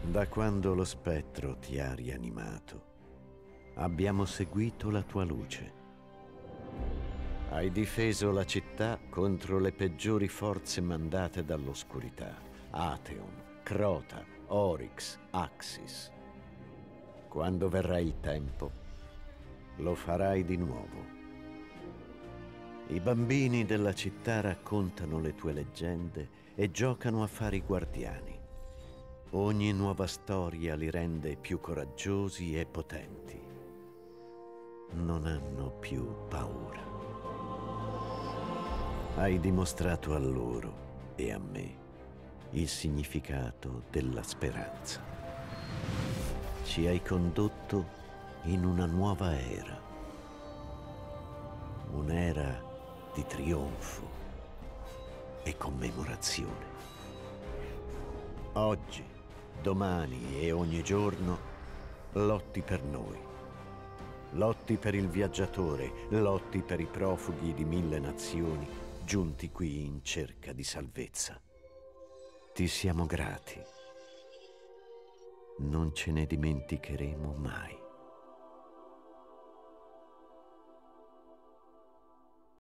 Da quando lo spettro ti ha rianimato, abbiamo seguito la tua luce. Hai difeso la città contro le peggiori forze mandate dall'oscurità. Atheon, Crota, Oryx, Axis. Quando verrà il tempo, lo farai di nuovo. I bambini della città raccontano le tue leggende e giocano a fare i guardiani. Ogni nuova storia li rende più coraggiosi e potenti. Non hanno più paura. Hai dimostrato a loro e a me il significato della speranza. Ci hai condotto in una nuova era. Un'era di trionfo e commemorazione. Oggi, domani e ogni giorno lotti per noi. Lotti per il viaggiatore, lotti per i profughi di 1000 nazioni giunti qui in cerca di salvezza. Ti siamo grati. Non ce ne dimenticheremo mai.